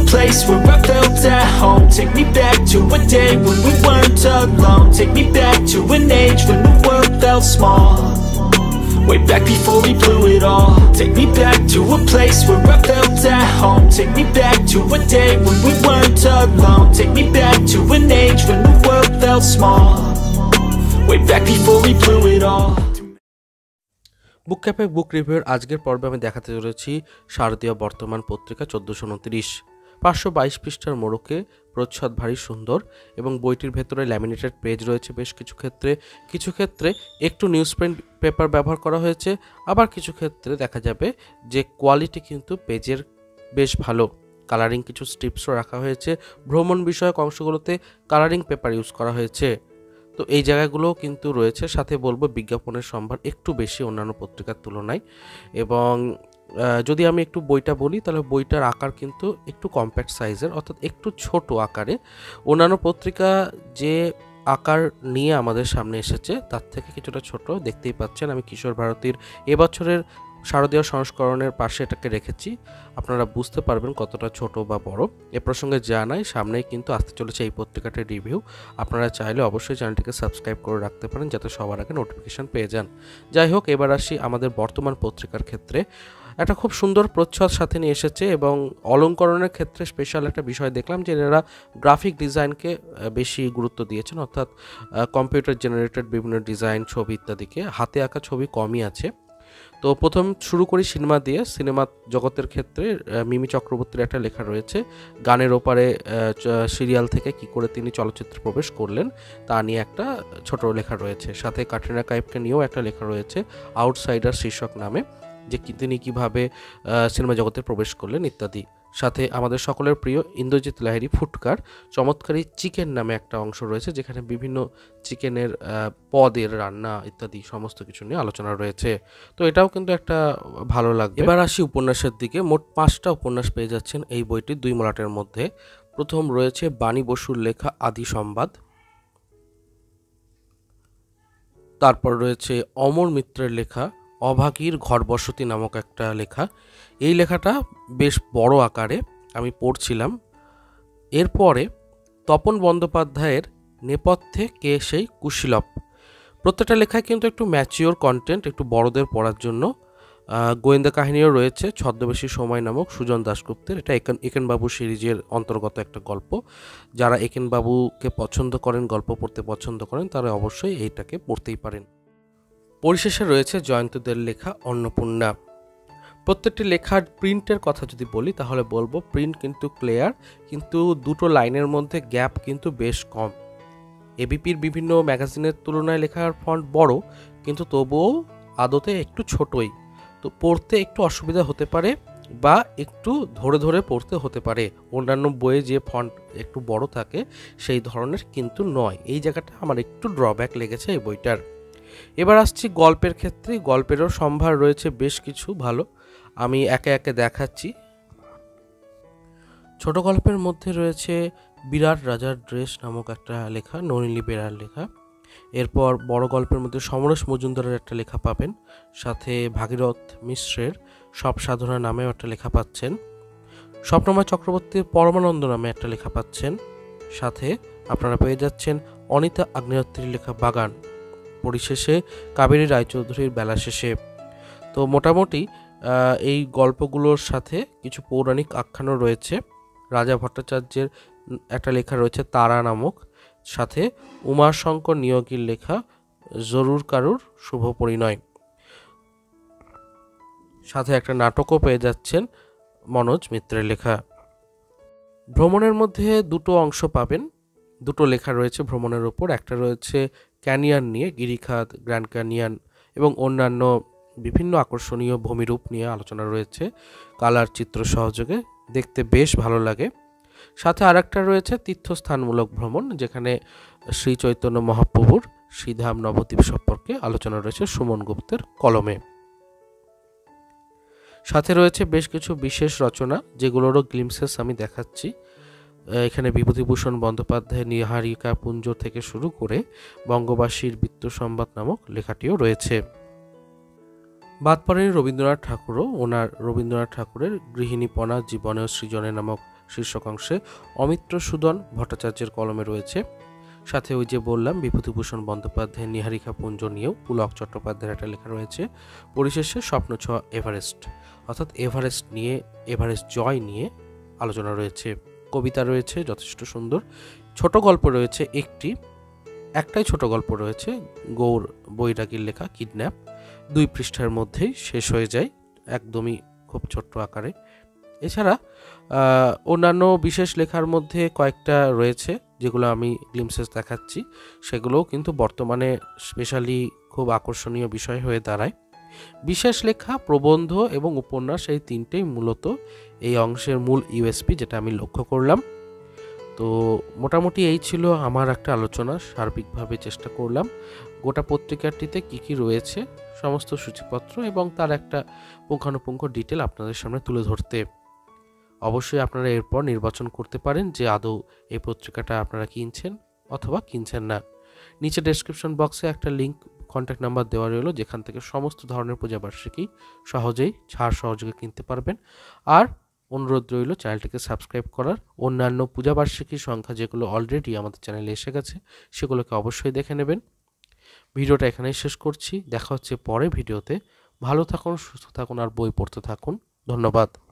place where I felt at home. Take me back to a day when we weren't alone. Take me back to an age when the world felt small, way back before we blew it all. Take me back to a place where I felt at home. Take me back to a day when we weren't alone. Take me back to an age when the world felt small, way back before we blew it all. বুক ক্যাপে বুক রিভিউর আজকের পর্বে আমি দেখাতে চলেছি শারদীয় বর্তমান পত্রিকা 1429 522 পৃষ্ঠার মোড়কে প্রচ্ছদ ভারী সুন্দর এবং বইটির ভেতরে ল্যামিনেটেড পেজ রয়েছে। বেশ কিছু ক্ষেত্রে একটু নিউজ প্রিন্ট পেপার ব্যবহার করা হয়েছে, আবার কিছু ক্ষেত্রে দেখা যাবে যে কোয়ালিটি কিন্তু পেজের বেশ ভালো। কালারিং কিছু স্ট্রিপসও রাখা হয়েছে, ভ্রমণ বিষয়ক অংশগুলোতে কালারিং পেপার ইউজ করা হয়েছে। তো এই জায়গাগুলোও কিন্তু রয়েছে। সাথে বলবো বিজ্ঞাপনের সম্ভার একটু বেশি অন্যান্য পত্রিকার তুলনায়। এবং যদি আমি একটু বইটা বলি তাহলে বইটার আকার কিন্তু একটু কম্প্যাক্ট সাইজের, অর্থাৎ একটু ছোট আকারে। অন্যান্য পত্রিকা যে আকার নিয়ে আমাদের সামনে এসেছে তার থেকে কিছুটা ছোট দেখতেই পাচ্ছেন। আমি কিশোর ভারতীর এবছরের শারদীয় সংস্করণের পাশে এটাকে রেখেছি, আপনারা বুঝতে পারবেন কতটা ছোট বা বড়। এ প্রসঙ্গে জানাই সামনেই কিন্তু আসতে চলেছে এই পত্রিকাটির রিভিউ। আপনারা চাইলে অবশ্যই চ্যানেলটিকে সাবস্ক্রাইব করে রাখতে পারেন যাতে সবার আগে নোটিফিকেশান পেয়ে যান। যাই হোক, এবার আসি আমাদের বর্তমান পত্রিকার ক্ষেত্রে। একটা খুব সুন্দর প্রচ্ছদ সাথে নিয়ে এসেছে এবং অলঙ্করণের ক্ষেত্রে স্পেশাল একটা বিষয় দেখলাম যে এরা গ্রাফিক ডিজাইনকে বেশি গুরুত্ব দিয়েছেন, অর্থাৎ কম্পিউটার জেনারেটেড বিভিন্ন ডিজাইন, ছবি ইত্যাদিকে, হাতে আঁকা ছবি কমই আছে। তো প্রথম শুরু করি সিনেমা দিয়ে। সিনেমা জগতের ক্ষেত্রে মিমি চক্রবর্তীর একটা লেখা রয়েছে, গানের ওপারে সিরিয়াল থেকে কি করে তিনি চলচ্চিত্রে প্রবেশ করলেন তা নিয়ে একটা ছোট লেখা রয়েছে। সাথে ক্যাটরিনা কাইফকে নিয়েও একটা লেখা রয়েছে আউটসাইডার শীর্ষক নামে, যে তিনি কিভাবে সিনেমা জগতে প্রবেশ করলেন ইত্যাদি। সাথে আমাদের সকলের প্রিয় ইন্দ্রজিৎ লাহিড়ী ফুটকার চমৎকারী চিকেন নামে একটা অংশ রয়েছে, যেখানে বিভিন্ন চিকেনের পদের রান্না ইত্যাদি সমস্ত কিছু নিয়ে আলোচনা রয়েছে। তো এটাও কিন্তু একটা ভালো লাগবে। এবার আসি উপন্যাসের দিকে। মোট 5টা উপন্যাস পেয়ে যাচ্ছেন এই বইটির 2 মলাটের মধ্যে। প্রথম রয়েছে বাণী বসুর লেখা আদি সংবাদ, তারপর রয়েছে অমর মিত্রের লেখা অভাগীর ঘরবসতি নামক একটা লেখা। এই লেখাটা বেশ বড় আকারে আমি পড়ছিলাম। এরপরে তপন বন্দ্যোপাধ্যায়ের নেপথ্যে কে সেই কুশীলব। প্রত্যেকটা লেখায় কিন্তু একটু ম্যাচিওর কন্টেন্ট, একটু বড়দের পড়ার জন্য। গোয়েন্দা কাহিনীও রয়েছে ছদ্মবেশী সময় নামক সুজন দাশগুপ্তের। এটা একেনবাবু সিরিজের অন্তর্গত একটা গল্প। যারা একেনবাবুকে পছন্দ করেন, গল্প পড়তে পছন্দ করেন, তারা অবশ্যই এইটাকে পড়তেই পারেন। পরিশেষে রয়েছে জয়ন্তদের লেখা অন্নপূর্ণা। প্রত্যেকটি লেখার প্রিন্টের কথা যদি বলি তাহলে বলবো প্রিন্ট কিন্তু ক্লিয়ার, কিন্তু দুটো লাইনের মধ্যে গ্যাপ কিন্তু বেশ কম। এবিপির বিভিন্ন ম্যাগাজিনের তুলনায় লেখার ফন্ট বড়, কিন্তু তবুও আদতে একটু ছোটই। তো পড়তে একটু অসুবিধা হতে পারে বা একটু ধরে ধরে পড়তে হতে পারে। অন্যান্য বইয়ে যে ফন্ট একটু বড় থাকে সেই ধরনের কিন্তু নয়। এই জায়গাটা আমার একটু ড্রব্যাক লেগেছে এই বইটার। এবার আসছি গল্পের ক্ষেত্রে। গল্পেরও সম্ভার রয়েছে বেশ কিছু ভালো, আমি একে একে দেখাচ্ছি। ছোট গল্পের মধ্যে রয়েছে বিরাট রাজার ড্রেস নামক একটা লেখা, নলিনী বেরার লেখা। এরপর বড় গল্পের মধ্যে সমরেশ মজুমদারের একটা লেখা পাবেন, সাথে ভাগীরথ মিশ্রের সব সাধনা নামেও একটা লেখা পাচ্ছেন। স্বপ্নময় চক্রবর্তীর পরমানন্দ নামে একটা লেখা পাচ্ছেন। সাথে আপনারা পেয়ে যাচ্ছেন অনিতা আগ্নেয়ত্রীর লেখা বাগান। পরিশেষে কাবেরী রায়চৌধুরীর বেলা শেষে। তো মোটামুটি এই গল্পগুলোর সাথে কিছু পৌরাণিক আখ্যানও রয়েছে। রাজা ভট্টাচার্যের একটা লেখা রয়েছে তারা নামক, সাথে উমাশঙ্কর নিয়োগীর লেখা জরুর কারুর শুভ পরিণয়। সাথে একটা নাটকও পেয়ে যাচ্ছেন মনোজ মিত্রের লেখা। ভ্রমণের মধ্যে দুটো অংশ পাবেন, দুটো লেখা রয়েছে ভ্রমণের উপর। একটা রয়েছে ক্যানিয়ন নিয়ে, গিরিখাত, গ্র্যান্ড ক্যানিয়ন এবং অন্যান্য বিভিন্ন আকর্ষণীয় ভূমিরূপ নিয়ে আলোচনা রয়েছে কালার চিত্র সহযোগে, দেখতে বেশ ভালো লাগে। সাথে আরেকটা রয়েছে তীর্থস্থানমূলক ভ্রমণ, যেখানে শ্রী চৈতন্য মহাপ্রভুর শ্রীধাম নবদ্বীপ সম্পর্কে আলোচনা রয়েছে সুমন গুপ্তের কলমে। সাথে রয়েছে বেশ কিছু বিশেষ রচনা, যেগুলোরও গ্লিমসেস আমি দেখাচ্ছি। এখানে বিভূতিভূষণ বন্দ্যোপাধ্যায়ের নিহারিকা পুঞ্জ থেকে শুরু করে বঙ্গবাসীর বৃত্ত সংবাদ নামক লেখাটিও রয়েছে। বাদ পড়েন রবীন্দ্রনাথ ঠাকুরও। ওনার রবীন্দ্রনাথ ঠাকুরের গৃহিণীপনা জীবনে ও সৃজনে নামক শীর্ষকাংশে অমিত্র সুদন ভট্টাচার্যের কলমে রয়েছে। সাথে ওই যে বললাম বিভূতিভূষণ বন্দ্যোপাধ্যায়ের নিহারিকা পুঞ্জ নিয়েও পুলক চট্টোপাধ্যায়ের একটা লেখা রয়েছে। পরিশেষে স্বপ্নছোঁয়া এভারেস্ট, অর্থাৎ এভারেস্ট জয় নিয়ে আলোচনা রয়েছে। কবিতা রয়েছে যথেষ্ট সুন্দর, ছোট গল্প রয়েছে একটাই ছোট গল্প রয়েছে, গৌর বৈরাগীর লেখা কিডন্যাপ, 2 পৃষ্ঠার মধ্যেই শেষ হয়ে যায়, একদমই খুব ছোট্ট আকারে। এছাড়া অন্যান্য বিশেষ লেখার মধ্যে কয়েকটা রয়েছে যেগুলো আমি গ্লিমসেস দেখাচ্ছি, সেগুলোও কিন্তু বর্তমানে স্পেশালি খুব আকর্ষণীয় বিষয় হয়ে দাঁড়ায়। বিশেষ লেখা, প্রবন্ধ এবং উপন্যাস এই 3টেই মূলত এই অংশের মূল ইউএসপি, যেটা আমি লক্ষ্য করলাম। তো মোটামুটি এই ছিল আমার একটা আলোচনা। সার্বিকভাবে চেষ্টা করলাম গোটা পত্রিকাটিতে কি রয়েছে সমস্ত সূচিপত্র এবং তার একটা পুঙ্খানুপুঙ্খ ডিটেল আপনাদের সামনে তুলে ধরতে। অবশ্যই আপনারা এরপর নির্বাচন করতে পারেন যে আদৌ এই পত্রিকাটা আপনারা কিনছেন অথবা কিনছেন না। নিচে ডেসক্রিপশন বক্সে একটা লিঙ্ক, কন্ট্যাক্ট নাম্বার দেওয়া রইল, যেখান থেকে সমস্ত ধরনের পূজাবার্ষিকী সহজেই ছাড় সহযোগে কিনতে পারবেন। আর অনুরোধ রইল চ্যানেলটিকে সাবস্ক্রাইব করার। অন্যান্য পূজাবার্ষিকীর সংখ্যা যেগুলো অলরেডি আমাদের চ্যানেলে এসে গেছে সেগুলোকে অবশ্যই দেখে নেবেন। ভিডিওটা এখানেই শেষ করছি, দেখা হচ্ছে পরে ভিডিওতে। ভালো থাকুন, সুস্থ থাকুন আর বই পড়তে থাকুন। ধন্যবাদ।